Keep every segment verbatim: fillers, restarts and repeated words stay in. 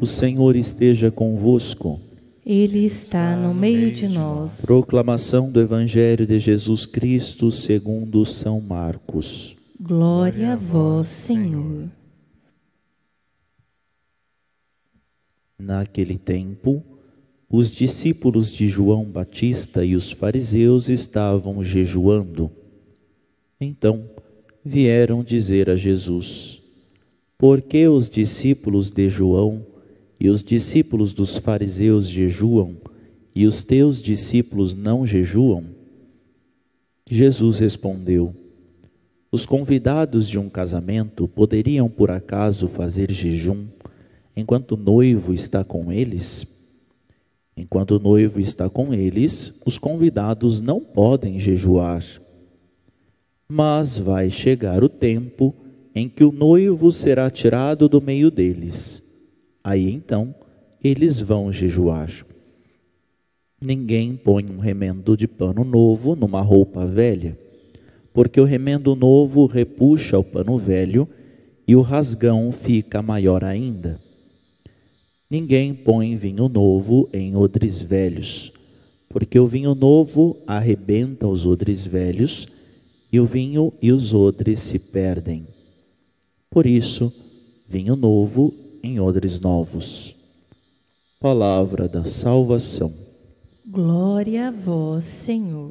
O Senhor esteja convosco. Ele está no meio de nós. Proclamação do Evangelho de Jesus Cristo segundo São Marcos. Glória a vós, Senhor. Naquele tempo, os discípulos de João Batista e os fariseus estavam jejuando. Então vieram dizer a Jesus: por que os discípulos de João e os discípulos dos fariseus jejuam, e os teus discípulos não jejuam? Jesus respondeu: os convidados de um casamento poderiam por acaso fazer jejum enquanto o noivo está com eles? Enquanto o noivo está com eles, os convidados não podem jejuar. Mas vai chegar o tempo em que o noivo será tirado do meio deles. Aí então eles vão jejuar. Ninguém põe um remendo de pano novo numa roupa velha, porque o remendo novo repuxa o pano velho e o rasgão fica maior ainda. Ninguém põe vinho novo em odres velhos, porque o vinho novo arrebenta os odres velhos, e o vinho e os odres se perdem. Por isso, vinho novo em odres novos. Palavra da salvação. Glória a vós, Senhor.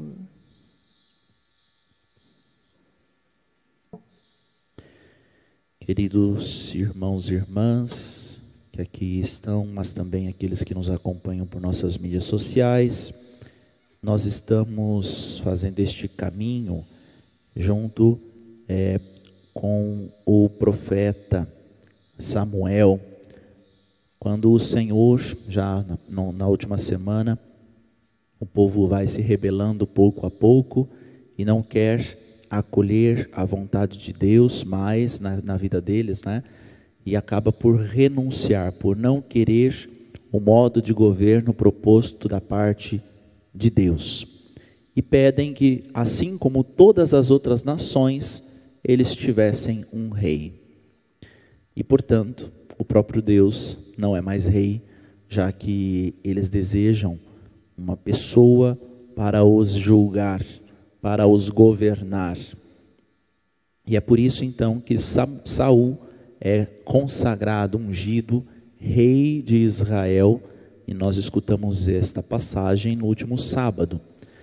Queridos irmãos e irmãs que aqui estão, mas também aqueles que nos acompanham por nossas mídias sociais, nós estamos fazendo este caminho junto é, com o profeta Samuel, quando o Senhor, já na, na última semana, o povo vai se rebelando pouco a pouco e não quer acolher a vontade de Deus mais na, na vida deles, né? E acaba por renunciar, por não querer o modo de governo proposto da parte de Deus. E pedem que, assim como todas as outras nações, eles tivessem um rei. E, portanto, o próprio Deus não é mais rei, já que eles desejam uma pessoa para os julgar, para os governar. E é por isso, então, que Saul é consagrado, ungido, rei de Israel, e nós escutamos esta passagem no último sábado.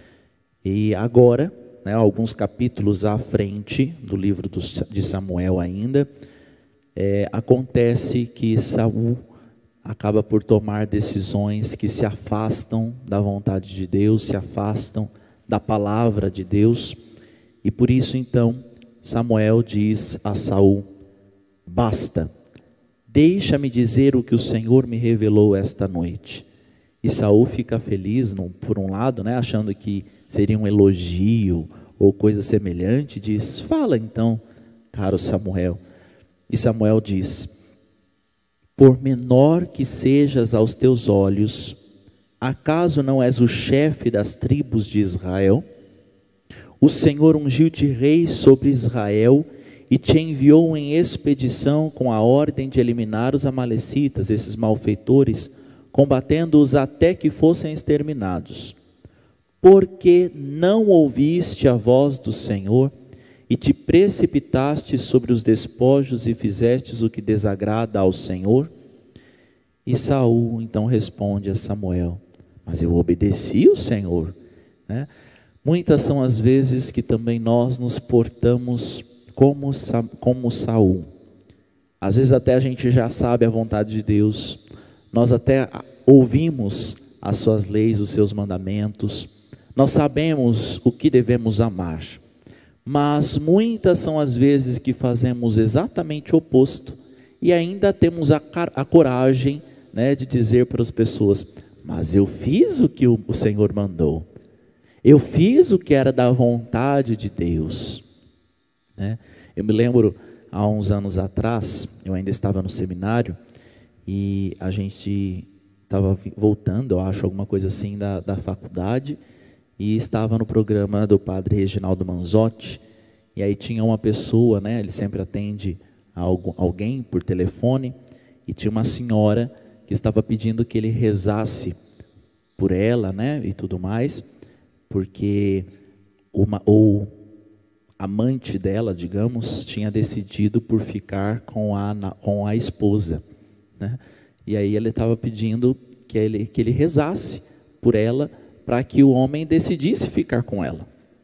E agora, né, alguns capítulos à frente do livro de Samuel ainda, é, acontece que Saul acaba por tomar decisões que se afastam da vontade de Deus, se afastam da palavra de Deus, e por isso então Samuel diz a Saul: basta, deixa-me dizer o que o Senhor me revelou esta noite. E Saul fica feliz, por um lado, né, achando que seria um elogio ou coisa semelhante, diz: fala então, caro Samuel. E Samuel diz: por menor que sejas aos teus olhos, acaso não és o chefe das tribos de Israel? O Senhor ungiu-te rei sobre Israel e te enviou em expedição com a ordem de eliminar os amalecitas, esses malfeitores, combatendo-os até que fossem exterminados. Porque não ouviste a voz do Senhor e te precipitaste sobre os despojos e fizestes o que desagrada ao Senhor? E Saul então responde a Samuel: mas eu obedeci o Senhor, né? Muitas são as vezes que também nós nos portamos como, como Saul. Às vezes até a gente já sabe a vontade de Deus, nós até ouvimos as suas leis, os seus mandamentos, nós sabemos o que devemos amar, mas muitas são as vezes que fazemos exatamente o oposto e ainda temos a, a coragem, né, de dizer para as pessoas: mas eu fiz o que o, o Senhor mandou, eu fiz o que era da vontade de Deus, né? Eu me lembro, há uns anos atrás, eu ainda estava no seminário, e a gente estava voltando, eu acho, alguma coisa assim, da, da faculdade, e estava no programa do padre Reginaldo Manzotti, e aí tinha uma pessoa, né, ele sempre atende a algum, alguém por telefone, e tinha uma senhora que estava pedindo que ele rezasse por ela, né, e tudo mais, porque uma, o amante dela, digamos, tinha decidido por ficar com a, com a esposa, né? E aí ele estava pedindo que ele, que ele rezasse por ela, para que o homem decidisse ficar com ela.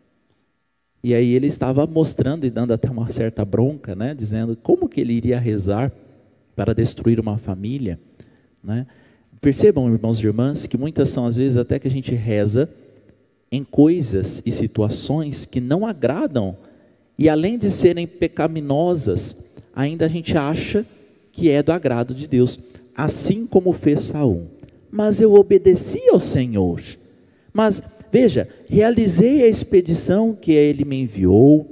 E aí ele estava mostrando e dando até uma certa bronca, né, dizendo como que ele iria rezar para destruir uma família, né? Percebam, irmãos e irmãs, que muitas são as vezes até que a gente reza em coisas e situações que não agradam, e além de serem pecaminosas, ainda a gente acha que é do agrado de Deus, assim como fez Saul. Mas eu obedeci ao Senhor, mas veja, realizei a expedição que ele me enviou,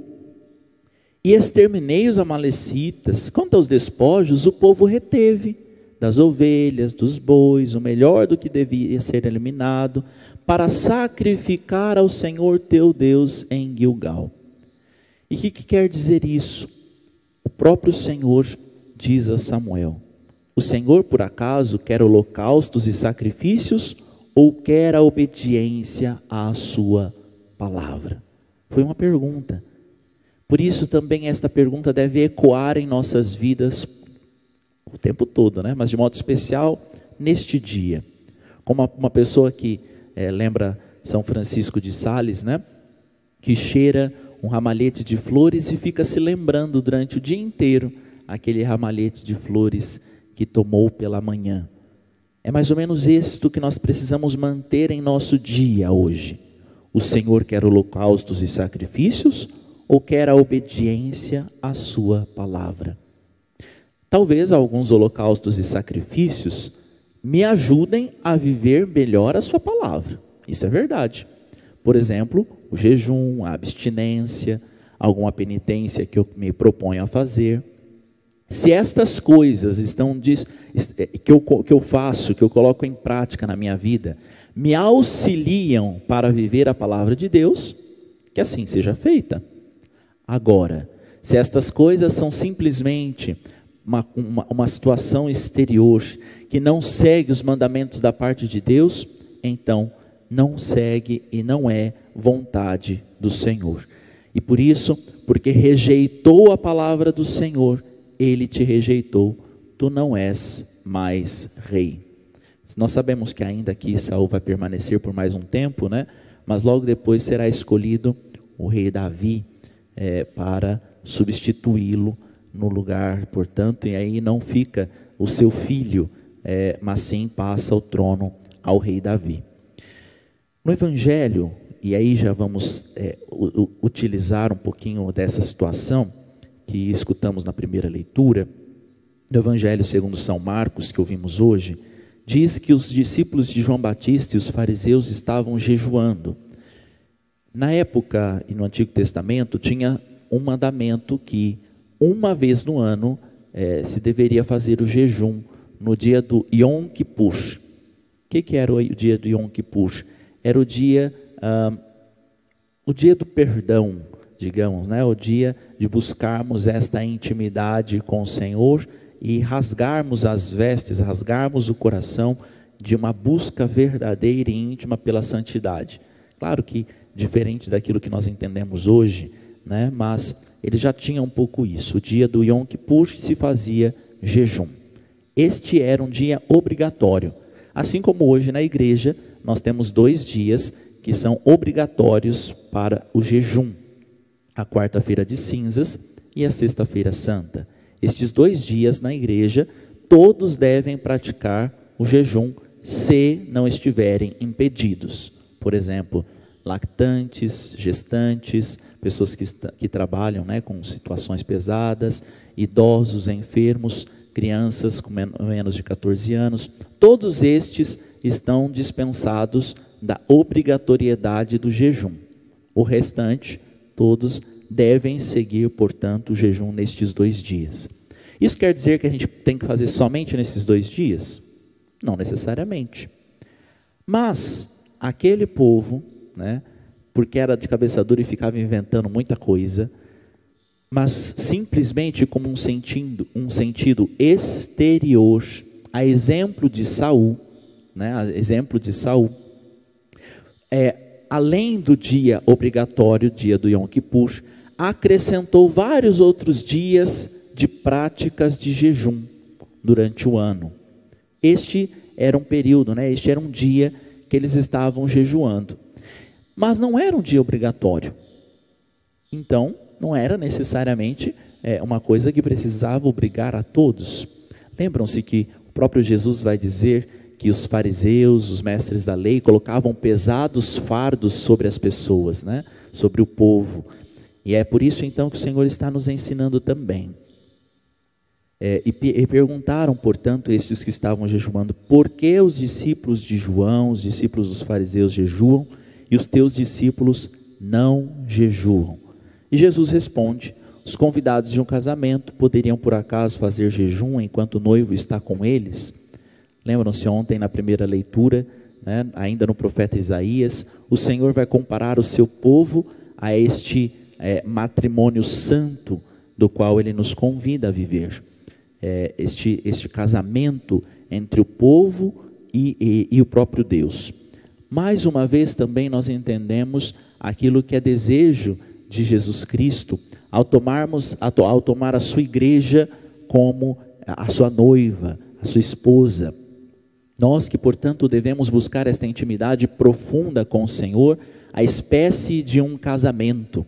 e exterminei os amalecitas. Quanto aos despojos, o povo reteve das ovelhas, dos bois, o melhor do que devia ser eliminado, para sacrificar ao Senhor teu Deus em Gilgal. E o que, que quer dizer isso? O próprio Senhor diz a Samuel: o Senhor por acaso quer holocaustos e sacrifícios, ou quer a obediência à sua palavra? Foi uma pergunta. Por isso também esta pergunta deve ecoar em nossas vidas o tempo todo, né? Mas de modo especial neste dia. Como uma, uma pessoa que é, lembra São Francisco de Sales, né? Que cheira um ramalhete de flores e fica se lembrando durante o dia inteiro aquele ramalhete de flores que tomou pela manhã. É mais ou menos isto que nós precisamos manter em nosso dia hoje. O Senhor quer holocaustos e sacrifícios, ou quer a obediência à sua palavra? Talvez alguns holocaustos e sacrifícios me ajudem a viver melhor a sua palavra. Isso é verdade. Por exemplo, o jejum, a abstinência, alguma penitência que eu me proponho a fazer. Se estas coisas estão que eu, que eu faço, que eu coloco em prática na minha vida, me auxiliam para viver a palavra de Deus, que assim seja feita. Agora, se estas coisas são simplesmente uma, uma, uma situação exterior, que não segue os mandamentos da parte de Deus, então não segue e não é vontade do Senhor. E por isso, porque rejeitou a palavra do Senhor, ele te rejeitou, tu não és mais rei. Nós sabemos que ainda aqui Saul vai permanecer por mais um tempo, né? Mas logo depois será escolhido o rei Davi é, para substituí-lo no lugar, portanto, e aí não fica o seu filho, é, mas sim passa o trono ao rei Davi. No Evangelho, e aí já vamos é, utilizar um pouquinho dessa situação que escutamos na primeira leitura, do Evangelho segundo São Marcos, que ouvimos hoje, diz que os discípulos de João Batista e os fariseus estavam jejuando. Na época, e no Antigo Testamento, tinha um mandamento que uma vez no ano é, se deveria fazer o jejum, no dia do Yom Kippur. O que, que era o dia do Yom Kippur? Era o dia, ah, o dia do perdão, digamos, né? O dia de buscarmos esta intimidade com o Senhor e rasgarmos as vestes, rasgarmos o coração de uma busca verdadeira e íntima pela santidade. Claro que diferente daquilo que nós entendemos hoje, né? Mas ele já tinha um pouco isso. O dia do Yom Kippur se fazia jejum. Este era um dia obrigatório. Assim como hoje na igreja, nós temos dois dias que são obrigatórios para o jejum. A quarta-feira de cinzas e a sexta-feira santa. Estes dois dias na igreja, todos devem praticar o jejum se não estiverem impedidos. Por exemplo, lactantes, gestantes, pessoas que, que trabalham, né, com situações pesadas, idosos, enfermos, crianças com menos de quatorze anos, todos estes estão dispensados da obrigatoriedade do jejum. O restante, todos devem seguir, portanto, o jejum nestes dois dias. Isso quer dizer que a gente tem que fazer somente nesses dois dias? Não necessariamente. Mas aquele povo, né, porque era de cabeça dura e ficava inventando muita coisa, mas simplesmente como um sentido, um sentido exterior a exemplo de Saul, né, a exemplo de Saul, é, além do dia obrigatório, dia do Yom Kippur, acrescentou vários outros dias de práticas de jejum durante o ano. Este era um período, né, este era um dia que eles estavam jejuando. Mas não era um dia obrigatório. Então, não era necessariamente é, uma coisa que precisava obrigar a todos. Lembram-se que o próprio Jesus vai dizer que os fariseus, os mestres da lei, colocavam pesados fardos sobre as pessoas, né? Sobre o povo. E é por isso então que o Senhor está nos ensinando também. É, e, e perguntaram, portanto, estes que estavam jejuando, por que os discípulos de João, os discípulos dos fariseus jejuam e os teus discípulos não jejuam? E Jesus responde, os convidados de um casamento poderiam por acaso fazer jejum enquanto o noivo está com eles? Lembram-se ontem na primeira leitura, né, ainda no profeta Isaías, o Senhor vai comparar o seu povo a este é, matrimônio santo do qual Ele nos convida a viver. É, este, este casamento entre o povo e, e, e o próprio Deus. Mais uma vez também nós entendemos aquilo que é desejo de Jesus Cristo, ao, tomarmos, ao tomar a sua igreja como a sua noiva, a sua esposa. Nós que, portanto, devemos buscar esta intimidade profunda com o Senhor, a espécie de um casamento.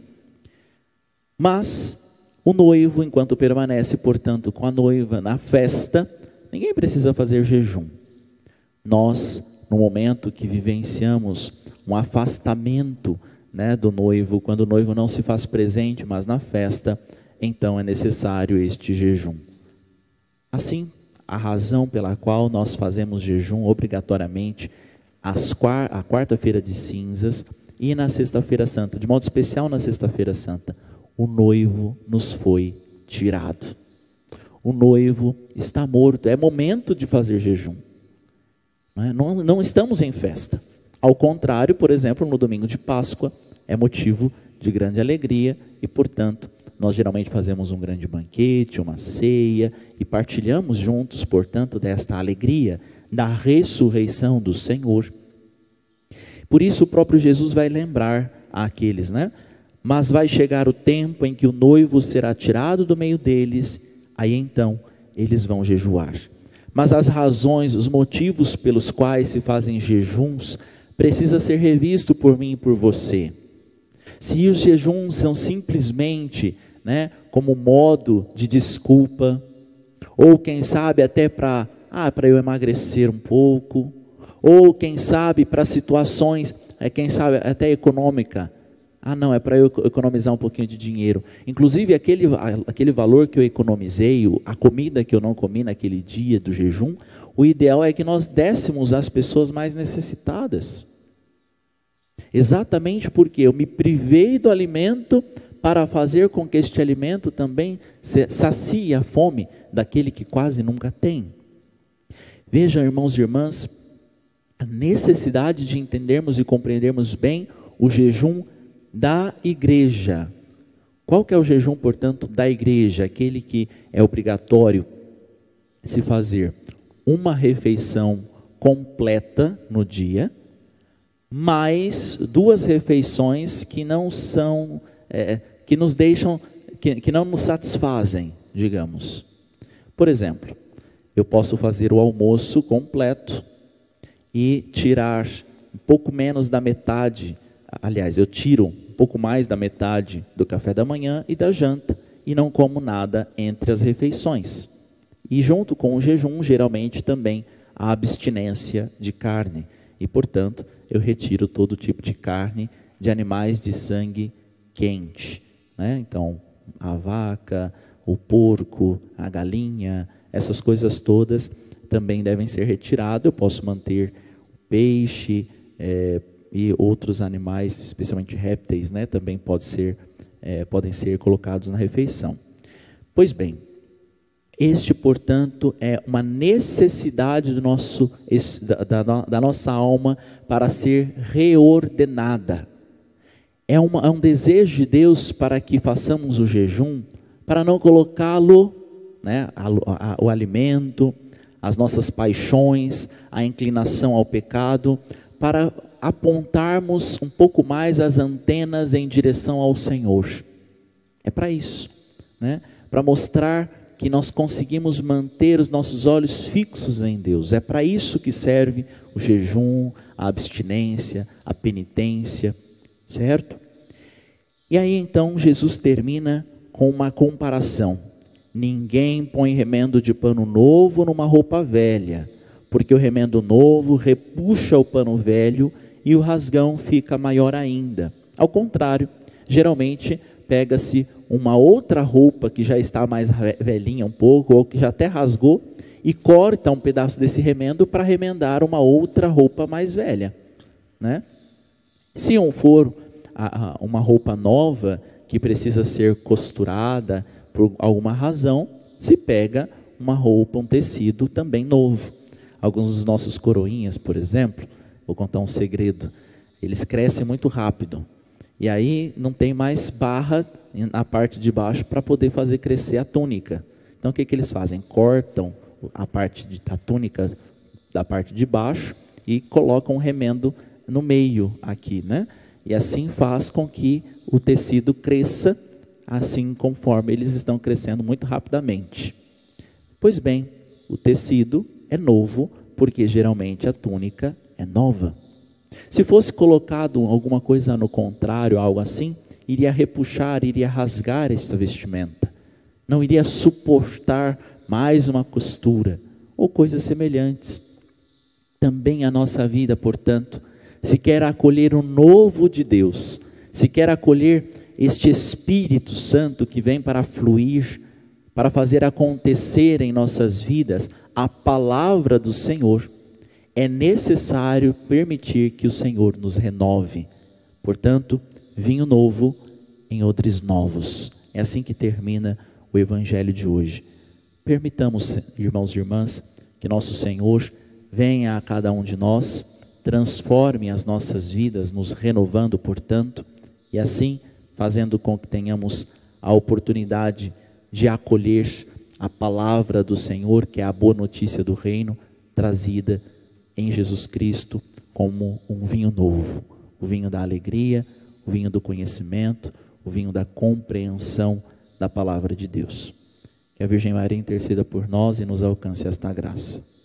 Mas o noivo, enquanto permanece, portanto, com a noiva na festa, ninguém precisa fazer jejum. Nós, no momento que vivenciamos um afastamento, né, do noivo, quando o noivo não se faz presente, mas na festa, então é necessário este jejum. Assim, a razão pela qual nós fazemos jejum obrigatoriamente às quar- à quarta-feira de cinzas e na sexta-feira santa, de modo especial na sexta-feira santa, o noivo nos foi tirado. O noivo está morto, é momento de fazer jejum. Não, é? não, não estamos em festa. Ao contrário, por exemplo, no domingo de Páscoa, é motivo de grande alegria e, portanto, nós geralmente fazemos um grande banquete, uma ceia e partilhamos juntos, portanto, desta alegria da ressurreição do Senhor. Por isso o próprio Jesus vai lembrar àqueles, né? Mas vai chegar o tempo em que o noivo será tirado do meio deles, aí então eles vão jejuar. Mas as razões, os motivos pelos quais se fazem jejuns, precisa ser revisto por mim e por você. Se os jejuns são simplesmente, né, como modo de desculpa, ou quem sabe até para ah, para eu emagrecer um pouco, ou quem sabe para situações, é, quem sabe até econômica, ah não, é para eu economizar um pouquinho de dinheiro. Inclusive aquele, aquele valor que eu economizei, a comida que eu não comi naquele dia do jejum, o ideal é que nós dessemos às pessoas mais necessitadas. Exatamente porque eu me privei do alimento para fazer com que este alimento também sacie a fome daquele que quase nunca tem. Vejam, irmãos e irmãs, a necessidade de entendermos e compreendermos bem o jejum da igreja. Qual que é o jejum, portanto, da igreja? Aquele que é obrigatório se fazer uma refeição completa no dia, mais duas refeições que não são, é, que nos deixam, que, que não nos satisfazem, digamos. Por exemplo, eu posso fazer o almoço completo e tirar um pouco menos da metade, aliás, eu tiro um pouco mais da metade do café da manhã e da janta, e não como nada entre as refeições. E junto com o jejum, geralmente também a abstinência de carne, e portanto, eu retiro todo tipo de carne de animais de sangue quente, né? Então, a vaca, o porco, a galinha, essas coisas todas também devem ser retiradas. Eu posso manter o peixe é, e outros animais, especialmente répteis, né? Também pode ser, é, podem ser colocados na refeição. Pois bem, este, portanto, é uma necessidade do nosso, da, da, da nossa alma para ser reordenada. É, uma, é um desejo de Deus para que façamos o jejum, para não colocá-lo, né, a, a, o alimento, as nossas paixões, a inclinação ao pecado, para apontarmos um pouco mais as antenas em direção ao Senhor. É para isso, né? Para mostrar que nós conseguimos manter os nossos olhos fixos em Deus. É para isso que serve o jejum, a abstinência, a penitência, certo? E aí então Jesus termina com uma comparação. Ninguém põe remendo de pano novo numa roupa velha, porque o remendo novo repuxa o pano velho e o rasgão fica maior ainda. Ao contrário, geralmente pega-se uma outra roupa que já está mais velhinha um pouco, ou que já até rasgou, e corta um pedaço desse remendo para remendar uma outra roupa mais velha, né? Se um for a, a, uma roupa nova, que precisa ser costurada por alguma razão, se pega uma roupa, um tecido também novo. Alguns dos nossos coroinhas, por exemplo, vou contar um segredo, eles crescem muito rápido, e aí não tem mais barra na parte de baixo para poder fazer crescer a túnica. Então o que, que eles fazem? Cortam a parte de, a túnica da parte de baixo e colocam um remendo no meio aqui, né? E assim faz com que o tecido cresça, assim conforme eles estão crescendo muito rapidamente. Pois bem, o tecido é novo, porque geralmente a túnica é nova. Se fosse colocado alguma coisa no contrário, algo assim, iria repuxar, iria rasgar esta vestimenta. Não iria suportar mais uma costura, ou coisas semelhantes. Também a nossa vida, portanto, se quer acolher o novo de Deus, se quer acolher este Espírito Santo que vem para fluir, para fazer acontecer em nossas vidas a palavra do Senhor, é necessário permitir que o Senhor nos renove. Portanto, vinho novo em odres novos. É assim que termina o Evangelho de hoje. Permitamos, irmãos e irmãs, que nosso Senhor venha a cada um de nós, transforme as nossas vidas, nos renovando, portanto, e assim fazendo com que tenhamos a oportunidade de acolher a palavra do Senhor, que é a boa notícia do reino, trazida em Jesus Cristo como um vinho novo, o vinho da alegria, o vinho do conhecimento, o vinho da compreensão da palavra de Deus. Que a Virgem Maria interceda por nós e nos alcance esta graça.